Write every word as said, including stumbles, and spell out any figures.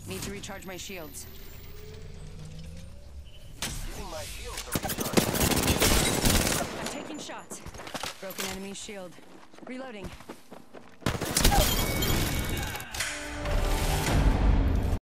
Need to recharge my shields. Using my shields to recharge. I'm taking shots. Broken enemy shield. Reloading.